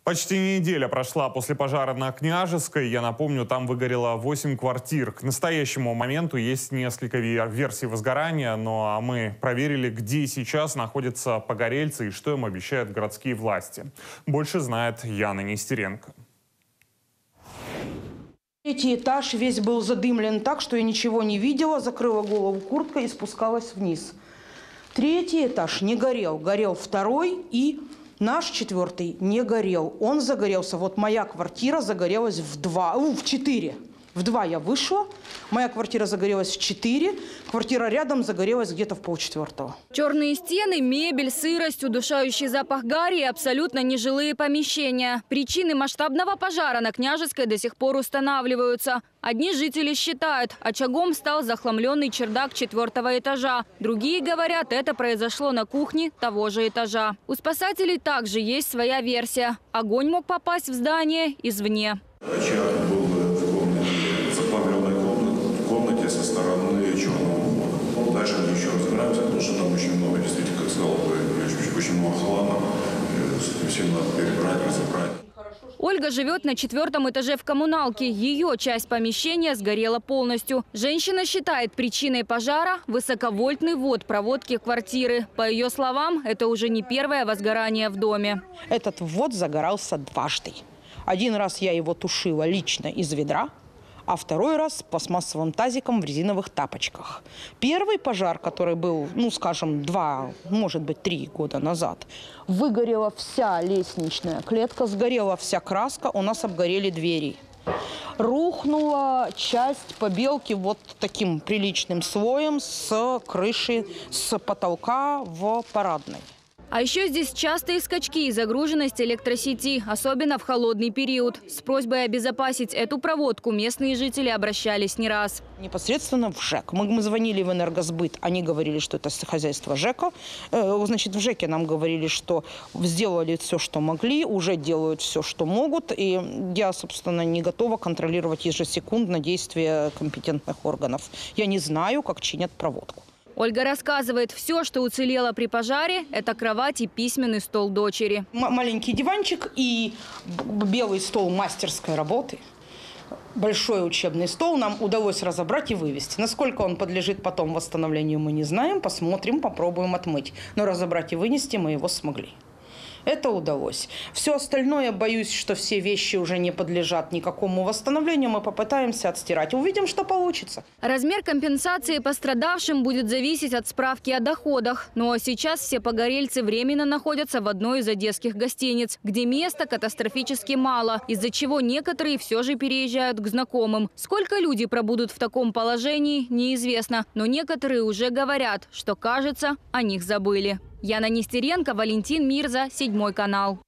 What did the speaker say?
Почти неделя прошла после пожара на Княжеской. Я напомню, там выгорело 8 квартир. К настоящему моменту есть несколько версий возгорания, но мы проверили, где сейчас находятся погорельцы и что им обещают городские власти. Больше знает Яна Нестеренко. Третий этаж весь был задымлен так, что я ничего не видела, закрыла голову курткой и спускалась вниз. Третий этаж не горел, горел второй, и наш четвертый не горел. Он загорелся. Вот моя квартира загорелась в 4. В 2 я вышла, моя квартира загорелась в 4, квартира рядом загорелась где-то в 3:30. Черные стены, мебель, сырость, удушающий запах гари и абсолютно нежилые помещения. Причины масштабного пожара на Княжеской до сих пор устанавливаются. Одни жители считают, очагом стал захламленный чердак 4-го этажа. Другие говорят, это произошло на кухне того же этажа. У спасателей также есть своя версия. Огонь мог попасть в здание извне. Очаг был в комнате со стороны черного угла. Дальше мы еще разбираемся, потому что там очень много, действительно, как сказал, очень много хлама. С этим всем надо перебрать, разобрать. Ольга живет на 4-м этаже в коммуналке. Ее часть помещения сгорела полностью. Женщина считает причиной пожара высоковольтный ввод проводки квартиры. По ее словам, это уже не первое возгорание в доме. Этот ввод загорался дважды. Один раз я его тушила лично из ведра, а второй раз пластмассовым тазиком в резиновых тапочках. Первый пожар, который был, скажем, 2, может быть, 3 года назад, выгорела вся лестничная клетка, сгорела вся краска, у нас обгорели двери. Рухнула часть побелки вот таким приличным слоем с крыши, с потолка в парадной. А еще здесь частые скачки и загруженность электросети, особенно в холодный период. С просьбой обезопасить эту проводку местные жители обращались не раз. Непосредственно в ЖЭК. Мы звонили в энергосбыт, они говорили, что это хозяйство ЖЭКа. Значит, в ЖЭКе нам говорили, что сделали все, что могли, уже делают все, что могут. И я, собственно, не готова контролировать ежесекундно действия компетентных органов. Я не знаю, как чинят проводку. Ольга рассказывает, все, что уцелело при пожаре, это кровать и письменный стол дочери. Маленький диванчик и белый стол мастерской работы. Большой учебный стол нам удалось разобрать и вывести. Насколько он подлежит потом восстановлению, мы не знаем. Посмотрим, попробуем отмыть. Но разобрать и вынести мы его смогли. Это удалось. Все остальное, боюсь, что все вещи уже не подлежат никакому восстановлению. Мы попытаемся отстирать. Увидим, что получится. Размер компенсации пострадавшим будет зависеть от справки о доходах. Ну а сейчас все погорельцы временно находятся в одной из одесских гостиниц, где места катастрофически мало, из-за чего некоторые все же переезжают к знакомым. Сколько люди пробудут в таком положении, неизвестно. Но некоторые уже говорят, что, кажется, о них забыли. Яна Нестеренко, Валентин Мирза, 7 канал.